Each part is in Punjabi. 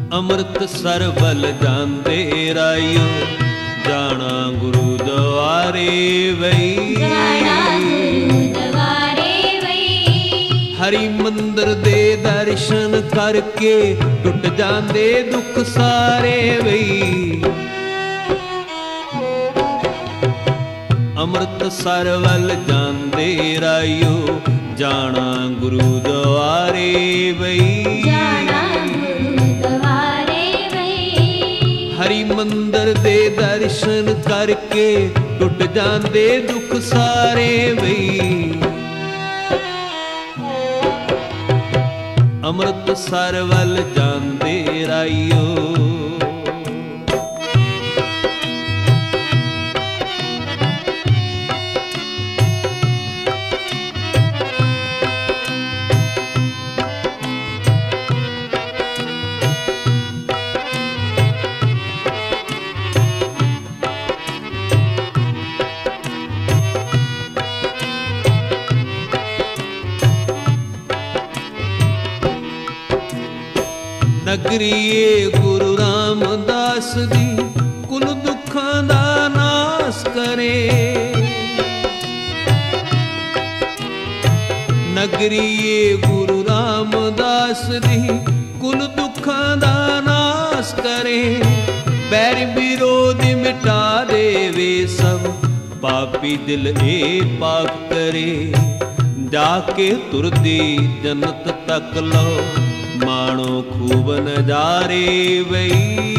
ਅੰਮ੍ਰਿਤਸਰ ਵੱਲ ਜਾਂਦੇ ਰਾਇਓ, ਜਾਣਾ ਗੁਰੂ ਦੁਆਰੇ ਵਈ, हरि मंदिर दे दर्शन करके टुट जांदे दुख सारे वई। अमृतसर वल जांदे राइयो, जाना गुरु द्वारे वई, हरि मंदिर दे दर्शन करके टुट जांदे दुख सारे वई। अमृतसर वल जांदे राइयो, नगरीए गुरु रामदास दी, कुल दुखां दा नास करे। नगरीए गुरु रामदास दी, कुल दुखां दा नास करे। बैर विरोध मिटा देवे सब, पापी दिल ए पाक करे। जाके तुरदी जन्नत तक लो, मानो खूब नजारे वई।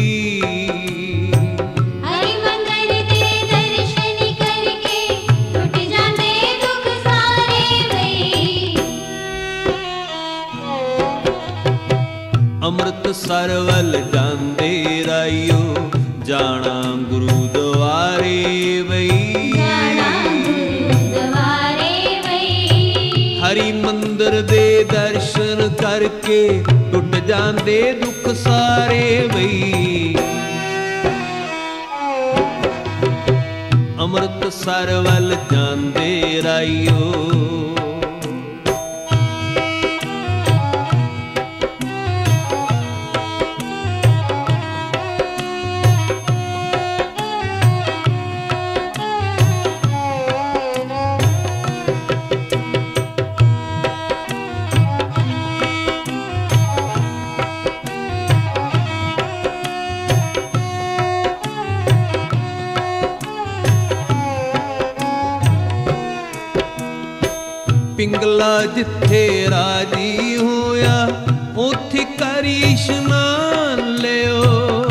हरि मंदिर दे दर्शन करके टुट जांदे दुख सारे वई। अमृतसर वल जांदे राइयो, जाना गुरु द्वारे वई, हरि मंदिर दे दर्शन करके टुट जांदे दुख सारे वई। अमृतसर वल जांदे राइयो, पिंगला जिथे राजी होया, उथे करी इशनान लियो।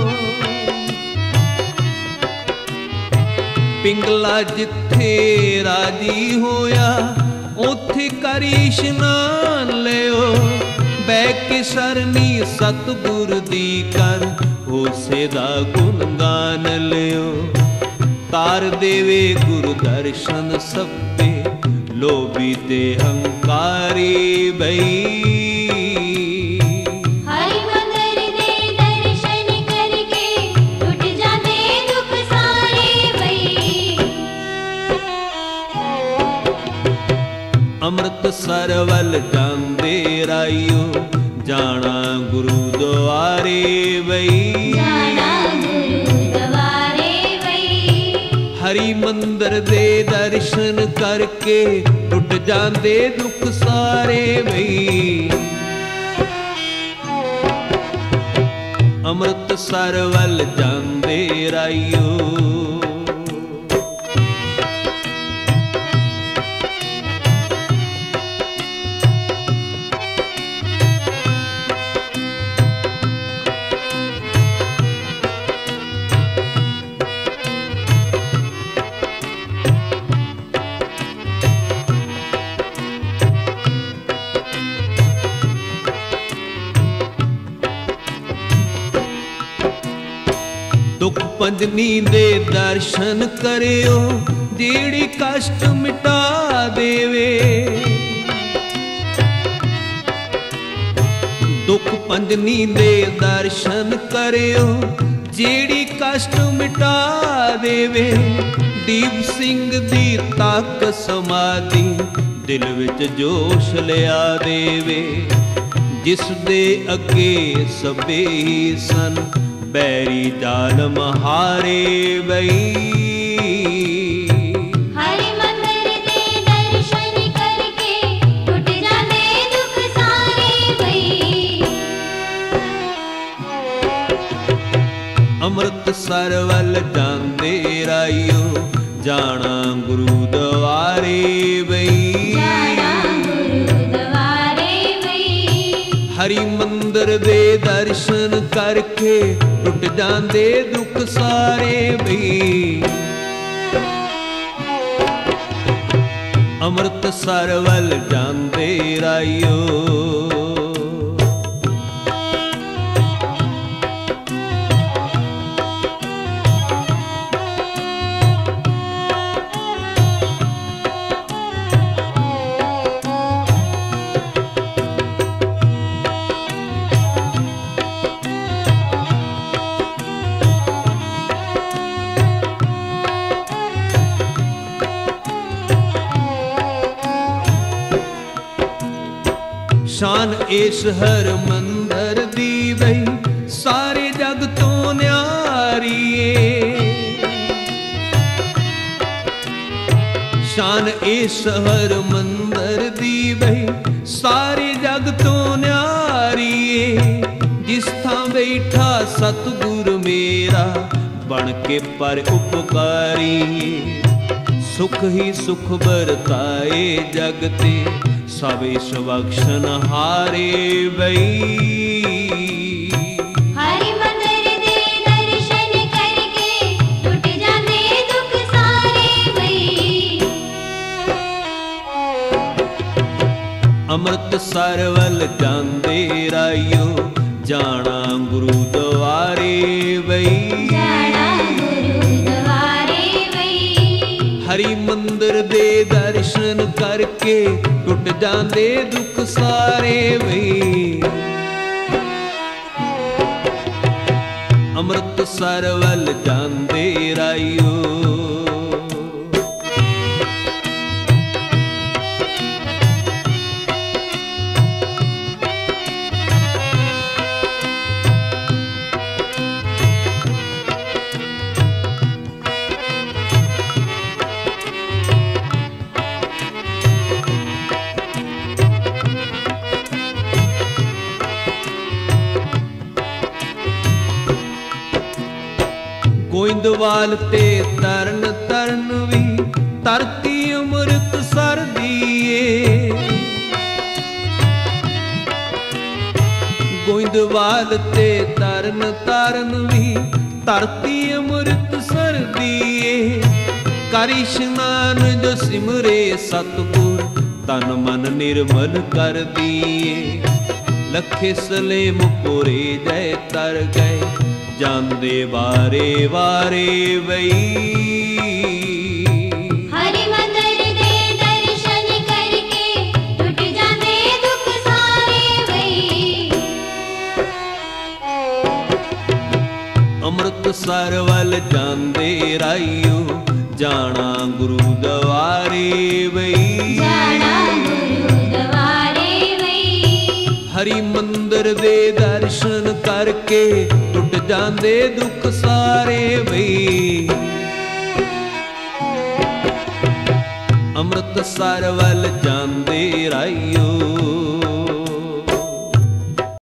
पिंगला जिथे राजी होया, उथे करी इशनान लियो। बैके सरनी सतगुर दी कर, होसे दा गुणगान लियो। तार देवे गुरु दर्शन सभे, लोभी ते हंकारी बई। हरि मंदिर दे दर्शन करके टुट जांदे दुख सारे वई। अमृतसर वल जांदे राइयो, जाना गुरु द्वारे वई, हरि मंदिर दे दर्शन करके टुट जांदे दुख सारे वई। अमृतसर वल जांदे राइयो, दुख पंजनी दे दर्शन करियो, जेड़ी कष्ट मिटा देवे। दुख पंजनी दे दर्शन करियो, जेड़ी कष्ट मिटा देवे। दीप सिंह दी ताक समाधि, दिल विच जोश लिया देवे। ਜਿਸ ਦੇ ਅੱਗੇ ਸਭੇ ਹੀ ਸਨ, ਬੈਰੀ ਜ਼ਾਲਮ ਹਾਰੇ ਬਈ। ਹਰਿ ਮੰਦਰ ਦੇ ਦਰਸ਼ਨ ਕਰਕੇ ਟੁੱਟ ਜਾਂਦੇ ਦੁੱਖ ਸਾਰੇ ਬਈ। ਅੰਮ੍ਰਿਤਸਰ ਵੱਲ ਜਾਂਦੇ ਰਾਇਓ, ਜਾਣਾ ਗੁਰੂ ਦੁਆਰੇ ਬਈ। ਜਾਣਾ ਗੁਰੂ ਦੁਆਰੇ ਬਈ। ਹਰੀ ਮੰਦਰ ਦੇ ਦਰਸ਼ਨ ਕਰਕੇ ਟੁੱਟ ਜਾਂਦੇ ਦੁੱਖ ਸਾਰੇ ਬਈ। ਅੰਮ੍ਰਿਤਸਰ ਵੱਲ ਜਾਂਦੇ ਰਾਇਓ, ਸ਼ਾਨ ਇਸ ਹਰ ਮੰਦਰ ਦੀ ਬਈ, ਸਾਰੇ ਜਗ ਤੋਂ ਨਿਆਰੀ ਏ। ਸ਼ਾਨ ਇਸ ਹਰ ਮੰਦਰ ਦੀ ਬਈ, ਸਾਰੇ ਜਗ ਤੋਂ ਨਿਆਰੀ ਏ। ਜਿਸ ਥਾਂ ਬੈਠਾ ਸਤਿਗੁਰ ਮੇਰਾ, ਬਣ ਕੇ ਪਰ ਉਪਕਾਰੀ ਏ। ਸੁਖ ਹੀ ਸੁਖ ਵਰਤਾਏ ਜਗ ਤੇ, ਸਭ ਇਸ ਬਖਸ਼ਣ ਹਾਰੇ ਬਈ। ਹਰਿ ਮੰਦਰ ਦੇ ਦਰਸ਼ਨ ਕਰਕੇ ਟੁੱਟ ਜਾਂਦੇ ਦੁੱਖ ਸਾਰੇ ਬਈ। ਅੰਮ੍ਰਿਤਸਰ ਵੱਲ ਜਾਂਦੇ ਰਾਇਓ, ਜਾਣਾ ਗੁਰੂ ਦੁਆਰੇ ਬਈ। ਜਾਣਾ ਗੁਰੂ ਦੁਆਰੇ ਬਈ। ਹਰੀ ਮੰਦਰ ਦੇ ਦਰਸ਼ਨ ਕਰਕੇ ਟੁੱਟ ਜਾਂਦੇ ਦੁੱਖ ਸਾਰੇ ਬਈ। ਅੰਮ੍ਰਿਤਸਰ ਵੱਲ ਜਾਂਦੇ ਰਾਇਓ, ਗੋਇੰਦਵਾਲ ਤੇ ਤਰਨ ਤਰਨ ਵੀ, ਧਰਤੀ ਅੰਮ੍ਰਿਤਸਰ ਦੀ ਏ। ਗੋਇੰਦਵਾਲ ਤੇ ਤਰਨ ਤਾਰਨ ਵੀ, ਧਰਤੀ ਅੰਮ੍ਰਿਤਸਰ ਦੀ ਏ। ਕਰ ਇਸ਼ਨਾਨ ਜੋ ਸਿਮਰੇ ਸਤਿਗੁਰ, ਤਨ ਮਨ ਨਿਰਮਲ ਕਰਦੀ ਏ। ਲਖੇ ਸਲੇਮ ਪੁਰੇ ਜੈ ਤਰ ਗਏ, ਜਾਂਦੇ ਵਾਰੇ ਵਾਰੇ ਬਈ। ਹਰਿ ਮੰਦਰ ਦੇ ਦਰਸ਼ਨ ਕਰਕੇ ਟੁੱਟ ਜਾਂਦੇ ਦੁੱਖ ਸਾਰੇ ਬਈ। ਅੰਮ੍ਰਿਤਸਰ ਵੱਲ ਜਾਂਦੇ ਰਾਇਓ, ਜਾਣਾ ਗੁਰੂ ਦੁਆਰੇ ਬਈ। ਜਾਣਾ ਗੁਰੂ ਦੁਆਰੇ ਬਈ। ਹਰੀ ਮੰਦਰ ਦੇ ਦਰਸ਼ਨ ਕਰਕੇ ਟੁੱਟ ਜਾਂਦੇ ਦੁੱਖ ਸਾਰੇ ਬਈ। ਅੰਮ੍ਰਿਤਸਰ ਵੱਲ ਜਾਂਦੇ ਰਾਇਓ,